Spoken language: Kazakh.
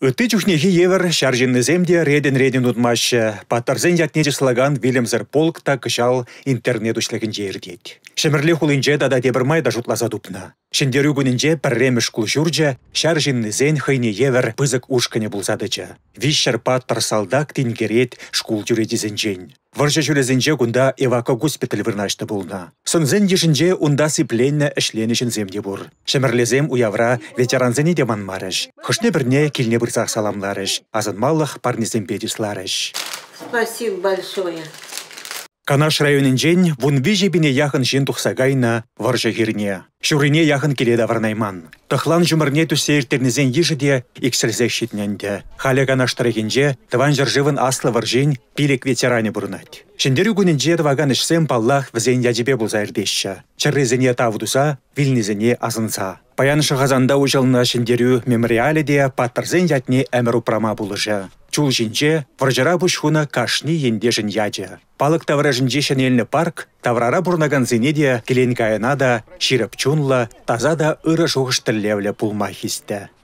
Ыты чухнехи евер шаржинныземде реден утмашы. Паттарзен ятнеже слаган Вильямзер полкта кышал интернет ушлегінже ердет. Шемірле хулынже дада дебірмай да жұтлаза дупна. Шендеру күнінже пірреміш кулжуржа шаржиннызен хайне евер пызык ушкане булзадыча. Вишшар паттар салдак тингерет шкул жүредізінжен. Варжа жүрезінже күнда эвака госпиталь вырнашты болна. Сонзен ешінже унда сипленне ішленішін земде бур. Шемірлезем уявра ветеранзені деман марыш. Хышне бірне келне бірсақ саламларыш. Азынмалық парнезем бедисларыш. Спасибо большое. Канаш районинжен вунви жебіне яхын жен тухсагайна варжа хирне. Шурине яхын келеда варнайман. Тахлан жумырне түсейіртернезен ежіде иксілзе шетненде. Халя канаштарыгенже тыван жыржывын аслы варжен пилек ветеране бұрнат. Шендері күнінже тываган ішсем паллах візен ядебе бұлза ердеші. Чаррезене тавдуса, вильнезене азынса. Паянышы ғазанда ұжылына шендерю мемориале де паттарзен ятне әмір упрама бұлыжы. Чул жинже варжара бұшхуна кашни ендешін яджы. Палық тавражынже шенеліні парк, таврара бұрнаган зенеде келен каянада, ширып чунла, тазада ыры жоғыштылевлі пулма хисті.